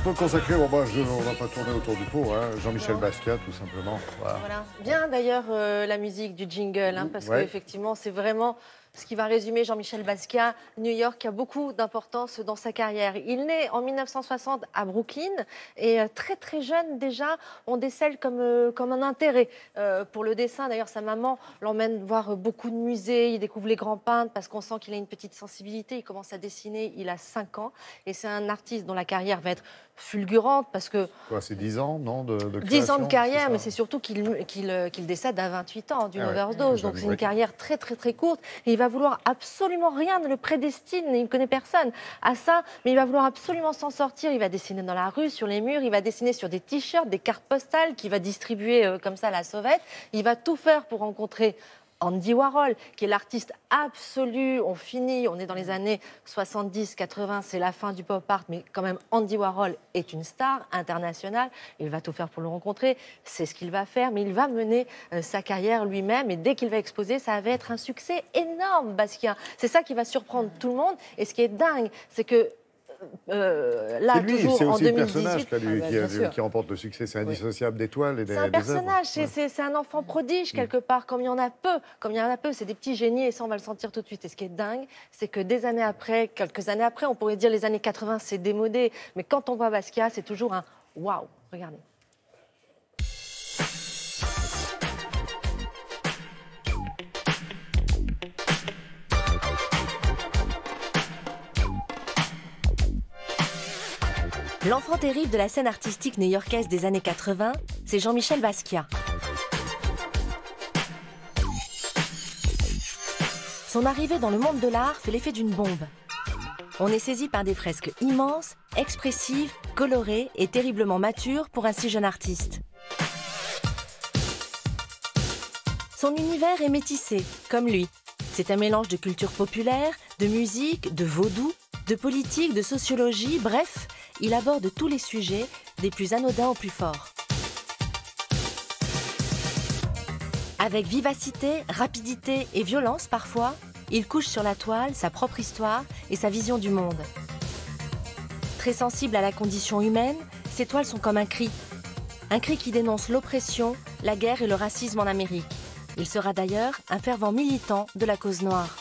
peut consacrer, bon, bah, on va pas tourner autour du pot, hein, Jean-Michel Basquiat, tout simplement. Voilà. Voilà. Bien d'ailleurs la musique du jingle, hein, parce qu'effectivement, c'est vraiment ce qui va résumer Jean-Michel Basquiat. New York a beaucoup d'importance dans sa carrière. Il naît en 1960 à Brooklyn et très très jeune déjà, on décèle comme un intérêt pour le dessin. D'ailleurs, sa maman l'emmène voir beaucoup de musées, il découvre les grands peintres parce qu'on sent qu'il a une petite sensibilité. Il commence à dessiner, il a 5 ans et c'est un artiste dont la carrière va être fulgurante parce que... Quoi, c'est 10 ans, non, de 10 ans de carrière, mais c'est surtout qu'il décède à 28 ans d'une overdose. Donc c'est une carrière très très très courte. Et il va vouloir absolument, rien ne le prédestine, il ne connaît personne à ça, mais il va vouloir absolument s'en sortir. Il va dessiner dans la rue, sur les murs, il va dessiner sur des t-shirts, des cartes postales qu'il va distribuer comme ça à la sauvette. Il va tout faire pour rencontrer Andy Warhol, qui est l'artiste absolu. On est dans les années 70-80, c'est la fin du pop art, mais quand même Andy Warhol est une star internationale. Il va tout faire pour le rencontrer, c'est ce qu'il va faire, mais il va mener sa carrière lui-même et dès qu'il va exposer, ça va être un succès énorme, Basquiat. C'est ça qui va surprendre tout le monde et ce qui est dingue, c'est que là, lui, toujours en 2018, c'est aussi le personnage qui remporte le succès. C'est indissociable d'Étoile et des œuvres. C'est un personnage, c'est un enfant prodige quelque part, comme il y en a peu, c'est des petits génies et ça on va le sentir tout de suite. Et ce qui est dingue, c'est que des années après, quelques années après, on pourrait dire les années 80, c'est démodé, mais quand on voit Basquiat, c'est toujours un waouh. Regardez. L'enfant terrible de la scène artistique new-yorkaise des années 80, c'est Jean-Michel Basquiat. Son arrivée dans le monde de l'art fait l'effet d'une bombe. On est saisi par des fresques immenses, expressives, colorées et terriblement matures pour un si jeune artiste. Son univers est métissé, comme lui. C'est un mélange de culture populaire, de musique, de vaudou, de politique, de sociologie, bref, il aborde tous les sujets, des plus anodins aux plus forts. Avec vivacité, rapidité et violence parfois, il couche sur la toile sa propre histoire et sa vision du monde. Très sensible à la condition humaine, ses toiles sont comme un cri qui dénonce l'oppression, la guerre et le racisme en Amérique. Il sera d'ailleurs un fervent militant de la cause noire.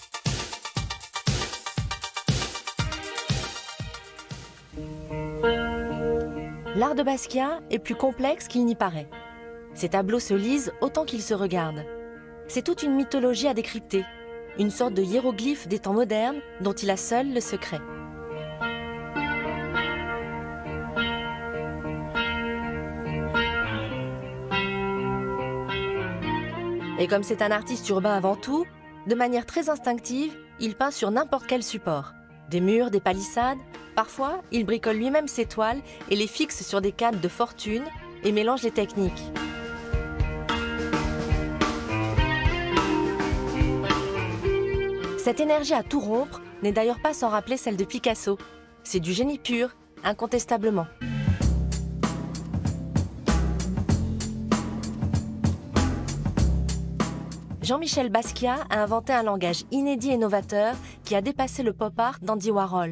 L'art de Basquiat est plus complexe qu'il n'y paraît. Ses tableaux se lisent autant qu'ils se regardent. C'est toute une mythologie à décrypter, une sorte de hiéroglyphe des temps modernes dont il a seul le secret. Et comme c'est un artiste urbain avant tout, de manière très instinctive, il peint sur n'importe quel support. Des murs, des palissades. Parfois, il bricole lui-même ses toiles et les fixe sur des cadres de fortune et mélange les techniques. Cette énergie à tout rompre n'est d'ailleurs pas sans rappeler celle de Picasso. C'est du génie pur, incontestablement. Jean-Michel Basquiat a inventé un langage inédit et novateur qui a dépassé le pop art d'Andy Warhol.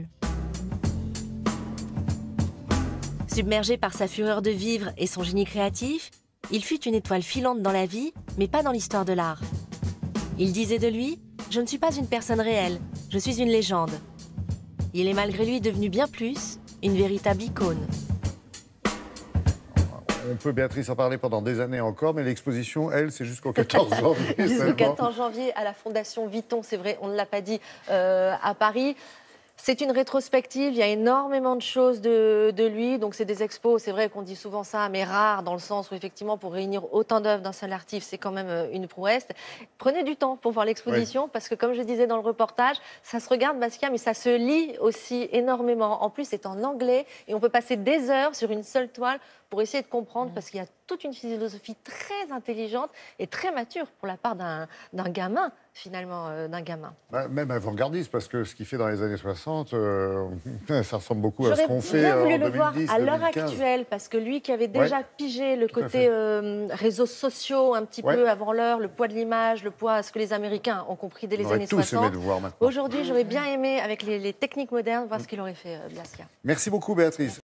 Submergé par sa fureur de vivre et son génie créatif, il fut une étoile filante dans la vie, mais pas dans l'histoire de l'art. Il disait de lui « Je ne suis pas une personne réelle, je suis une légende ». Il est malgré lui devenu bien plus, une véritable icône. On peut, Béatrice, en parler pendant des années encore, mais l'exposition, elle, c'est jusqu'au 14 janvier. Jusqu'au 14 janvier à la Fondation Vuitton, c'est vrai, on ne l'a pas dit, à Paris. C'est une rétrospective, il y a énormément de choses de lui, donc c'est des expos, c'est vrai qu'on dit souvent ça, mais rares dans le sens où effectivement pour réunir autant d'œuvres d'un seul artiste, c'est quand même une prouesse. Prenez du temps pour voir l'exposition, parce que comme je disais dans le reportage, ça se regarde Basquiat, mais ça se lit aussi énormément. En plus, c'est en anglais et on peut passer des heures sur une seule toile pour essayer de comprendre, parce qu'il y a toute une philosophie très intelligente et très mature pour la part d'un gamin, finalement, d'un gamin. Même avant-gardiste, parce que ce qu'il fait dans les années 60, ça ressemble beaucoup à ce qu'on fait en 2010, voulu le voir à l'heure 2015. actuelle, parce que lui qui avait déjà pigé le côté réseaux sociaux un petit peu avant l'heure, le poids de l'image, le poids, ce que les Américains ont compris dès les années 60. Aujourd'hui, j'aurais bien aimé, avec les techniques modernes, voir ce qu'il aurait fait, Basquiat. Merci beaucoup, Béatrice.